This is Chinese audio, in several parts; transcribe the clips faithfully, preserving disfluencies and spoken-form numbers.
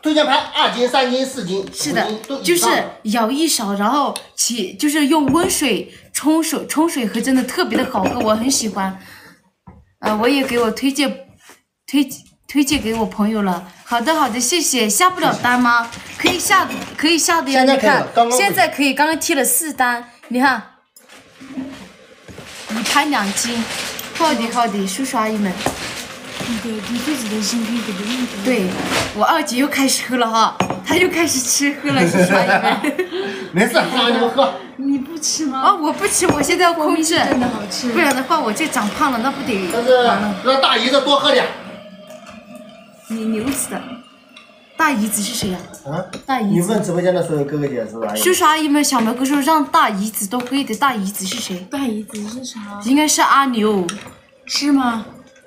推荐牌二斤、三斤、四斤， 是的，就是舀一勺，然后起就是用温水冲水，冲水喝真的特别的好喝，我很喜欢。呃，我也给我推荐推推荐给我朋友了。好的好的，谢谢。下不了单吗？可以下可以下的呀，你看，现在可以，刚刚贴了四单，你看，一盘两斤，好的好的，叔叔阿姨们。 那个你自己的心可以给别人喝。 对，我二姐又开始喝了哈，她又开始吃喝了，叔叔阿姨们。 没事，让你们喝。 你不吃吗？ 哦，我不吃，我现在要控制， 真的好吃。 不然的话我这长胖了，那不得。 但是让大姨子多喝点。 你牛死的。大姨子是谁呀？ 啊？ 大姨子。 你问直播间的所有哥哥姐姐是吧？ 叔叔阿姨们，小苗哥说让大姨子多喝一点。大姨子是谁？ 大姨子是啥？ 应该是阿牛。 是吗？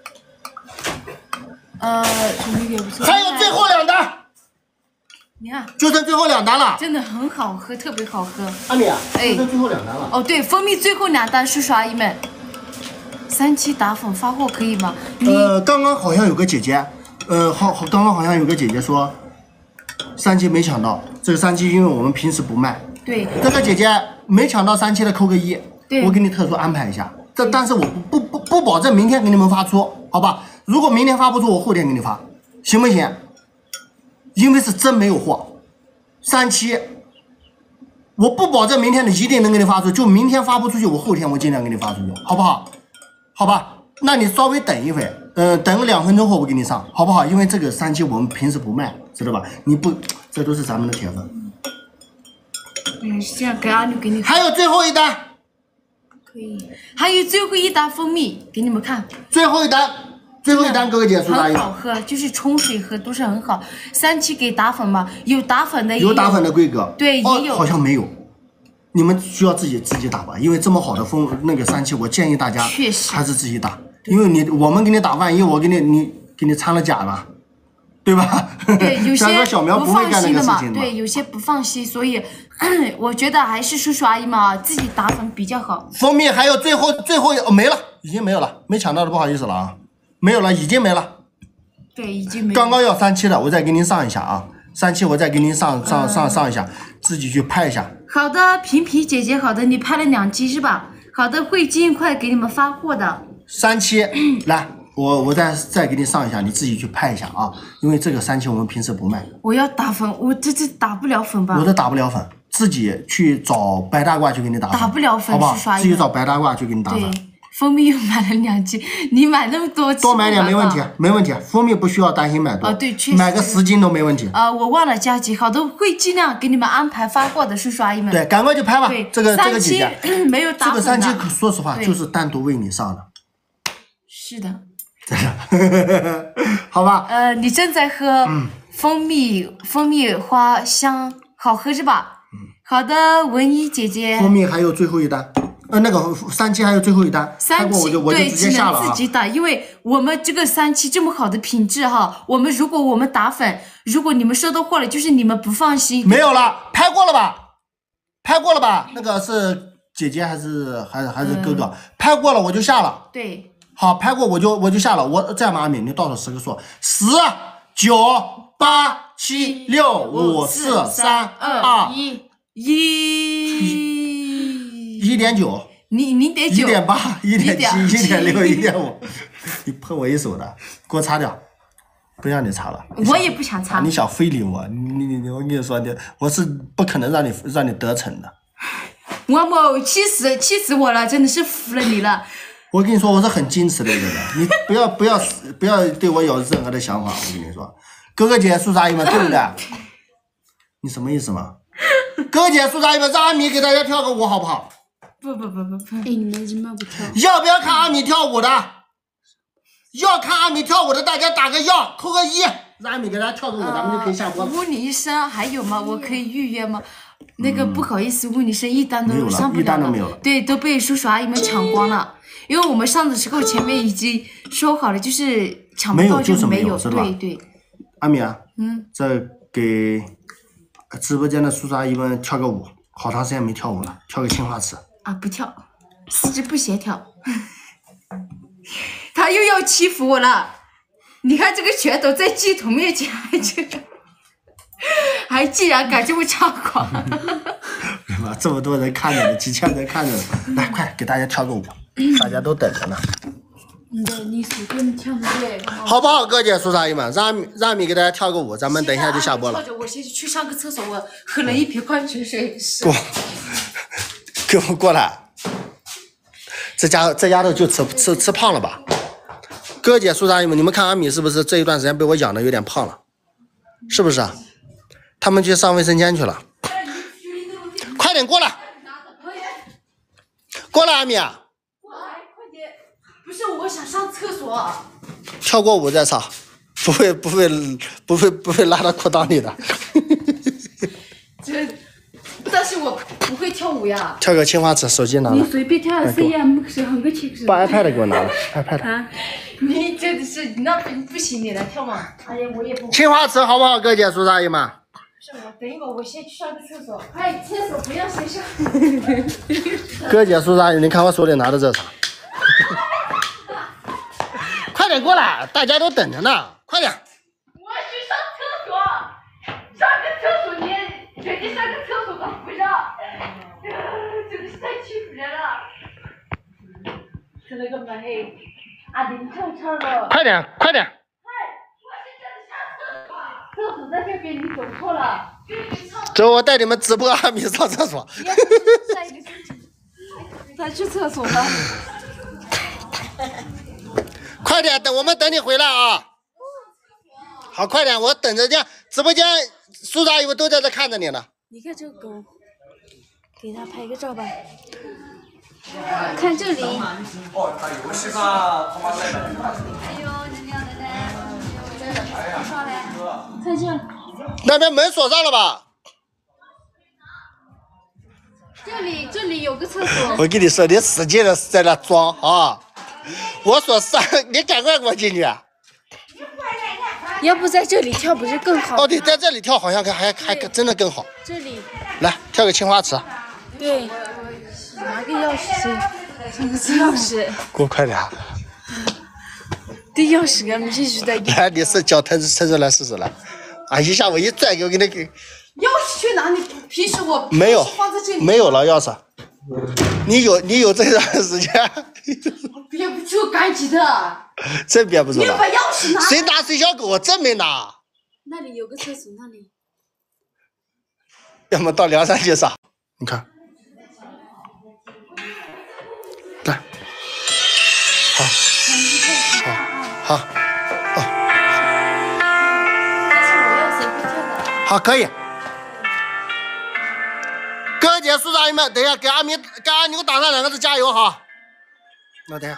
呃， 还有最后两单， 你看， 就剩最后两单了， 真的很好喝，特别好喝。 阿米， 哎， 就剩最后两单了。 哦，对，蜂蜜最后两单，叔叔阿姨们，三七打粉发货可以吗？ 呃，刚刚好像有个姐姐，呃，好好，刚刚好像有个姐姐说，三七没抢到，这个三七因为我们平时不卖。 对。 这个姐姐没抢到三七的扣个一， 对， 我给你特殊安排一下。这但是我不不不保证明天给你们发出，好吧？如果明天发不出，我后天给你发，行不行？因为是真没有货，三七，我不保证明天的一定能给你发出，就明天发不出去，我后天我尽量给你发出去，好不好？好吧，那你稍微等一会，嗯、呃，等个两分钟后我给你上，好不好？因为这个三七我们平时不卖，知道吧？你不，这都是咱们的铁粉。 嗯，是这样，给阿牛给你。 还有最后一单。 可以，还有最后一单蜂蜜给你们看。 最后一单。最后一单，哥哥姐叔阿姨， 很好喝，就是冲水喝都是很好。三七给打粉吗？有打粉的， 有打粉的规格， 对， 哦、 也有， 好像没有。你们需要自己自己打吧，因为这么好的风那个三七，我建议大家确实还是自己打，因为你我们给你打，万一我给你你给你掺了假了，对吧？ 对，有些小苗不放心的嘛，对，有些不放心，所以我觉得还是叔叔阿姨们啊自己打粉比较好。 蜂蜜还有最后最后哦没了，已经没有了，没抢到的不好意思了啊。没有了，已经没了。 对，已经没有。 刚刚要三七的，我再给您上一下啊，三七我再给您上上上上一下，自己去拍一下。 好的，平皮姐姐，好的，你拍了两期是吧？好的，会尽快给你们发货的。 三七，来，我我再再给你上一下，你自己去拍一下啊，因为这个三七我们平时不卖。 我要打粉，我这这打不了粉吧？ 我这打不了粉，自己去找白大褂去给你打粉。 打不了粉， 好不好？ 是自己找白大褂去给你打粉。 蜂蜜又买了两斤，你买那么多， 多买点没问题，没问题。蜂蜜不需要担心买多， 啊对，确实买个十斤都没问题。 啊、呃，我忘了加急，好的，会尽量给你们安排发货的，叔叔阿姨们。 对，赶快去拍吧。这个这个姐姐没有打粉的。 这个三七，说实话就是单独为你上的。 是的。 真的，好吧。 呃，你正在喝蜂蜜、嗯、蜂蜜花香，好喝是吧？嗯。好的，文一姐姐。 蜂蜜还有最后一单。呃，那个三七还有最后一单， 三七对，只能自己打，因为我们这个三七这么好的品质哈，我们如果我们打粉，如果你们收到货了，就是你们不放心。 没有了，拍过了吧？拍过了吧？那个是姐姐还是还是还是哥哥？嗯、拍过了我就下了。 对。 好，拍过我就我就下了。我这样吧，阿敏，你倒数十个数，十、九、八、七、六、五、四、三、二、 一。一一点九， 你零点九， 一点八，一点七，一点六，一点五，你碰我一手的，给我擦掉，不让你擦了。 我也不想擦。 你想非礼我？你你你，我跟你说，你我是不可能让你让你得逞的。 我某气死气死我了，真的是服了你了。 我跟你说，我是很矜持的一个人，你不要不要不要对我有任何的想法。我跟你说，哥哥姐叔叔阿姨们，对不对？你什么意思嘛？哥哥姐叔叔阿姨们，让阿米给大家跳个舞好不好？ 不不不不不！ 哎，你们为什么不跳？ 要不要看阿米跳舞的？要看阿米跳舞的，大家打个要，扣个一，让阿米给大家跳个舞，咱们就可以下播了。 问你一声，还有吗？我可以预约吗？那个不好意思，问你声，一单都上不了了， 一单都没有了。 对，都被叔叔阿姨们抢光了。因为我们上的时候前面已经说好了，就是抢不到就没有，对对。 阿米啊， 嗯， 这给直播间的叔叔阿姨们跳个舞，好长时间没跳舞了，跳个青花瓷。 啊，不跳，四肢不协调，他又要欺负我了。你看这个拳头在镜头面前，这个还竟然敢这么猖狂！ 这么多人看着呢，几千人看着呢，来，快给大家跳个舞，大家都等着呢。 对，你随便跳个舞。 好不好，哥姐、叔叔阿姨们，让米让米给大家跳个舞，咱们等一下就下播了。 我先去上个厕所，我喝了一瓶矿泉水。 过，给我过来。这家这丫头就吃吃吃胖了吧？哥姐、叔叔阿姨们，你们看阿米是不是这一段时间被我养的有点胖了？是不是啊？他们去上卫生间去了。快点过来！过来，阿米。 过来，快点！不是，我想上厕所。 跳过舞再上，不会不会不会不会拉到裤裆里的。 这，但是我不会跳舞呀。 跳个青花瓷，手机拿了。 你随便跳 C M 是很个气势。 把 iPad 给我拿了 ，iPad。 啊，你真的是，那不不行，你来跳嘛。哎呀，我也不。 青花瓷好不好，哥姐、叔叔阿姨们？ 是我，等一会儿，我先去上个厕所。快，厕所不要谁上。 哥姐、叔叔阿姨，你看我手里拿的这啥？快点过来，大家都等着呢，快点！ 我要去上厕所，上个厕所你人家上个厕所都不让，真的是太欺负人了。是那个美，阿弟你唱唱了。 快点，快点！ 快，我是真的上厕所，厕所在这边，你走错了。 走，我带你们直播阿米上厕所。 他去厕所了。 快点，等我们等你回来啊！好，快点，我等着这直播间，叔叔阿姨们都在这看着你呢。 你看这个狗，给他拍个照吧。看这里。 哦，打游戏吧，他妈的。 哎呦，人家奶奶，上来，看这。 那边门锁上了吧？ 这里，这里有个厕所。 我跟你说，你使劲的在那装啊！我说上，你赶快给我进去。 要不在这里跳不是更好？ 哦，对，在这里跳好像还还还真的更好。 这里。 来，跳个青花瓷。 对。拿个钥匙先，这个是钥匙。 给我快点。 对钥匙啊，你继续在。 来，你是脚腾腾着来试试来。啊！一下我一拽，给我给你给。 钥匙去哪里？平时我没有放在这里， 没有了钥匙。你有你有这段时间？ 憋不住，赶紧的。 真憋不住了。 你把钥匙拿。 谁拿水小狗？我真没拿。 那里有个厕所，那里。 要么到梁山去上，你看。来。好。好。好。好，可以。哥姐、叔叔阿姨们，等一下给阿米、给阿牛打上两个字，加油哈！那等一下。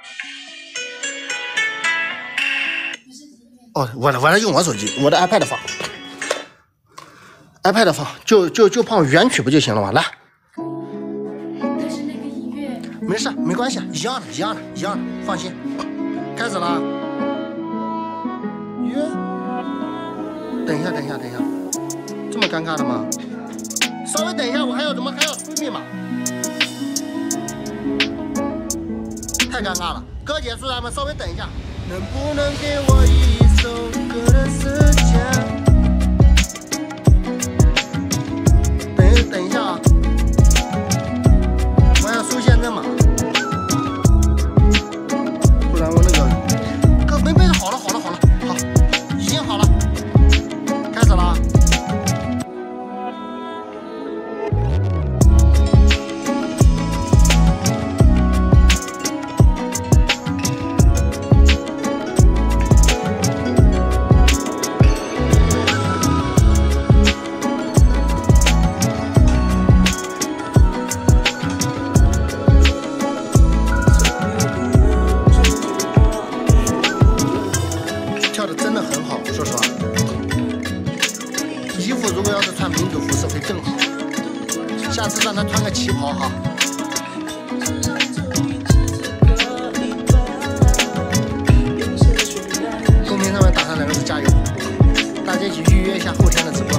哦，我我来用我手机，我的 iPad 放 ，iPad 放，就就就放原曲不就行了吗？来。 但是那个音乐。 没事，没关系，一样的，一样的，一样的，放心。开始了。约。等一下，等一下，等一下。这么尴尬的吗？稍微等一下，我还要怎么还要输密码？太尴尬了，哥姐叔咱们稍微等一下，能不能给我一首歌的时间？等等一下啊，我要输验证码，不然我那个哥没没好了好了好了好，已经好了，开始了啊。跳的真的很好，说实话，衣服如果要是穿民族服饰会更好。下次让他穿个旗袍哈。公屏上面打上两个字加油，大家一起预约一下后天的直播。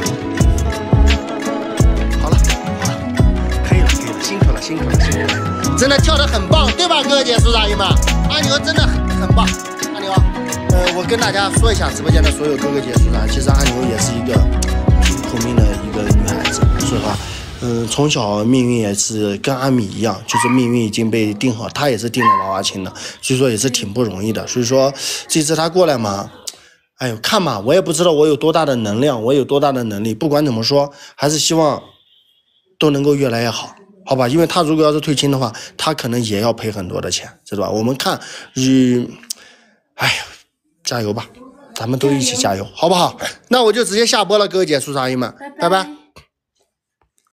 好了好了，可以了可以了，辛苦了辛苦了辛苦了。 真的跳得很棒，对吧，哥哥姐叔叔阿姨们？阿牛真的很很棒，阿牛。呃，我跟大家说一下，直播间的所有哥哥姐叔叔阿姨，其实阿牛也是一个挺苦命的一个女孩子，说实话。嗯，从小命运也是跟阿米一样，就是命运已经被定好，她也是定了娃娃亲的，所以说也是挺不容易的。所以说这次她过来嘛，哎呦，看嘛，我也不知道我有多大的能量，我有多大的能力。不管怎么说，还是希望都能够越来越好，好吧？因为她如果要是退亲的话，她可能也要赔很多的钱，知道吧？我们看，嗯，哎呀，加油吧，咱们都一起加油，好不好？那我就直接下播了，各位姐、叔叔阿姨们，拜拜。拜拜。